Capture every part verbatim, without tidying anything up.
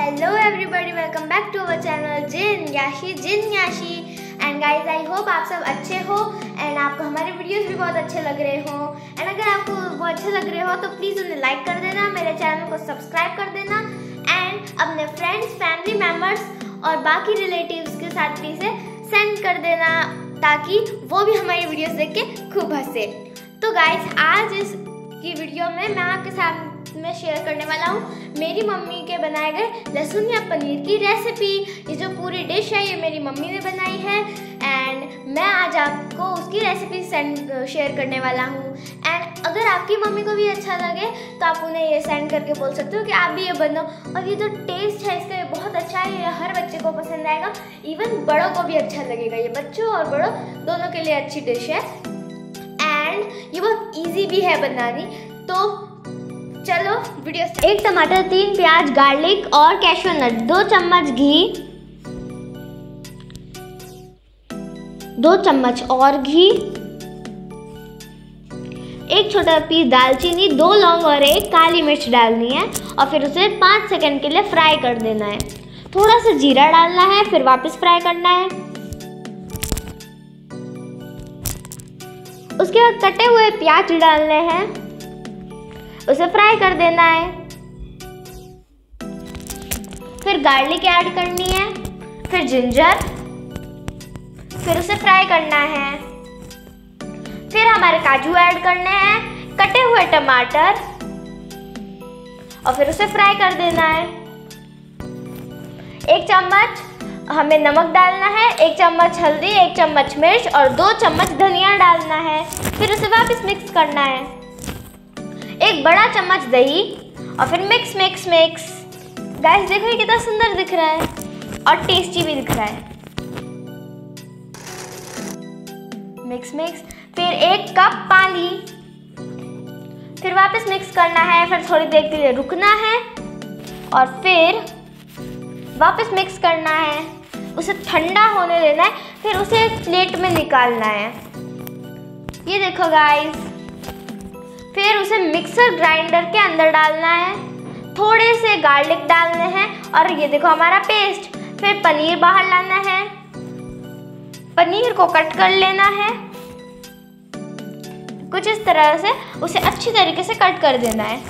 Hello everybody, welcome back to our channel जिन याशी जिन याशी and guys I hope आप सब अच्छे हो एंड आपको हमारे वीडियोस भी बहुत अच्छे लग रहे हो। एंड अगर आपको वो अच्छे लग रहे हो तो प्लीज़ उन्हें लाइक कर देना, मेरे चैनल को सब्सक्राइब कर देना एंड अपने फ्रेंड्स, फैमिली मेम्बर्स और बाकी रिलेटिव्स के साथ भी इसे सेंड कर देना ताकि वो भी हमारी वीडियोस देख के खूब हंसे। तो गाइज आज इस की वीडियो में मैं आपके साथ मैं शेयर करने वाला हूँ मेरी मम्मी के बनाए गए लहसुन या पनीर की रेसिपी। ये जो पूरी डिश है ये मेरी मम्मी ने बनाई है एंड मैं आज आपको उसकी रेसिपी सेंड शेयर करने वाला हूँ। एंड अगर आपकी मम्मी को भी अच्छा लगे तो आप उन्हें ये सेंड करके बोल सकते हो कि आप भी ये बनाओ। और ये जो टेस्ट है इसका ये बहुत अच्छा है, ये हर बच्चे को पसंद आएगा, इवन बड़ों को भी अच्छा लगेगा। ये बच्चों और बड़ों दोनों के लिए अच्छी डिश है एंड ये बहुत ईजी भी है बनानी। तो चलो वीडियो से। एक टमाटर, तीन प्याज, गार्लिक और कैशू नट, दो चम्मच घी, दो चम्मच और घी, एक छोटा पीस दालचीनी, दो लौंग और एक काली मिर्च डालनी है और फिर उसे पाँच सेकंड के लिए फ्राई कर देना है। थोड़ा सा जीरा डालना है, फिर वापस फ्राई करना है। उसके बाद कटे हुए प्याज डालने हैं, उसे फ्राई कर देना है। फिर गार्लिक ऐड करनी है, फिर जिंजर, फिर उसे फ्राई करना है। फिर हमारे काजू ऐड करने हैं, कटे हुए टमाटर और फिर उसे फ्राई कर देना है। एक चम्मच हमें नमक डालना है, एक चम्मच हल्दी, एक चम्मच मिर्च और दो चम्मच धनिया डालना है। फिर उसे वापस मिक्स करना है। एक बड़ा चम्मच दही और फिर मिक्स मिक्स मिक्स। गाइस देखो ये कितना सुंदर दिख रहा है और टेस्टी भी दिख रहा है। Mix mix. फिर एक कप पानी, फिर वापस मिक्स करना है। फिर थोड़ी देर के लिए रुकना है और फिर वापस मिक्स करना है। उसे ठंडा होने देना है, फिर उसे एक प्लेट में निकालना है। ये देखो गाइस, फिर उसे मिक्सर ग्राइंडर के अंदर डालना है। थोड़े से गार्लिक डालने हैं और ये देखो हमारा पेस्ट। फिर पनीर बाहर लाना है, पनीर को कट कर लेना है कुछ इस तरह से, उसे अच्छी तरीके से कट कर देना है।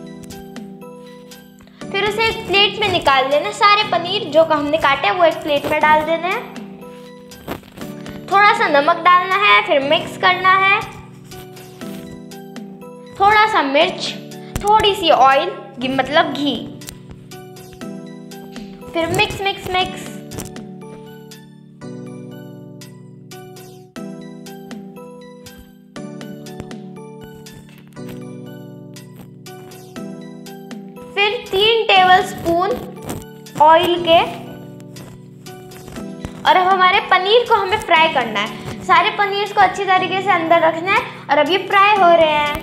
फिर उसे एक प्लेट में निकाल लेना। सारे पनीर जो हमने काटे वो एक प्लेट में डाल देना है। थोड़ा सा नमक डालना है, फिर मिक्स करना है। थोड़ा सा मिर्च, थोड़ी सी ऑयल मतलब घी, फिर मिक्स मिक्स मिक्स। फिर तीन टेबलस्पून ऑयल के और अब हमारे पनीर को हमें फ्राई करना है। सारे पनीर को अच्छी तरीके से अंदर रखना है और अब ये फ्राई हो रहे हैं।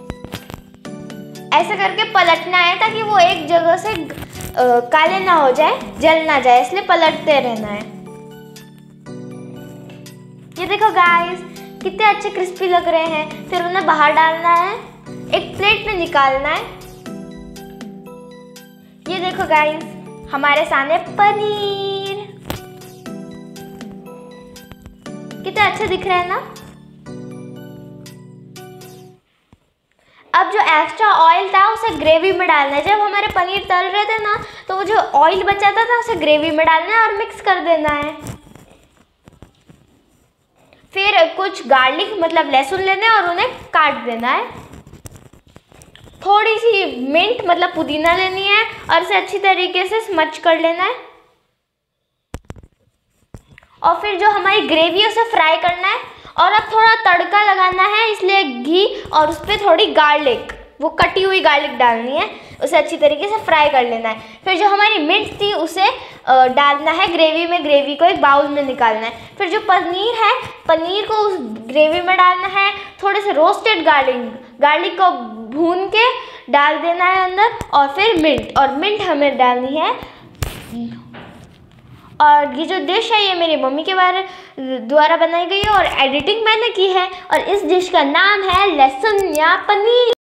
ऐसे करके पलटना है ताकि वो एक जगह से आ, काले ना हो जाए, जल ना जाए, इसलिए पलटते रहना है। ये देखो गाइस कितने अच्छे क्रिस्पी लग रहे हैं। फिर उन्हें बाहर डालना है, एक प्लेट में निकालना है। ये देखो गाइस हमारे सामने पनीर कितने अच्छे दिख रहे हैं ना। अब जो एक्स्ट्रा ऑयल था उसे ग्रेवी में डालना है। जब हमारे पनीर तल रहे थे ना तो वो जो ऑयल बचा था, था उसे ग्रेवी में डालना है और मिक्स कर देना है। फिर कुछ गार्लिक मतलब लहसुन लेना है और उन्हें काट देना है। थोड़ी सी मिंट मतलब पुदीना लेनी है और इसे अच्छी तरीके से स्मच कर लेना है। और फिर जो हमारी ग्रेवी है उसे फ्राई करना है। और अब थोड़ा तड़का लगाना है, इसलिए घी और उस पर थोड़ी गार्लिक, वो कटी हुई गार्लिक डालनी है। उसे अच्छी तरीके से फ्राई कर लेना है। फिर जो हमारी मिर्च थी उसे डालना है ग्रेवी में, ग्रेवी को एक बाउल में निकालना है। फिर जो पनीर है, पनीर को उस ग्रेवी में डालना है। थोड़े से रोस्टेड गार्लिक गार्लिक को भून के डाल देना है अंदर और फिर मिंट, और मिंट हमें डालनी है। और ये जो डिश है ये मेरी मम्मी के बारे द्वारा बनाई गई है और एडिटिंग मैंने की है और इस डिश का नाम है लहसुन या पनीर।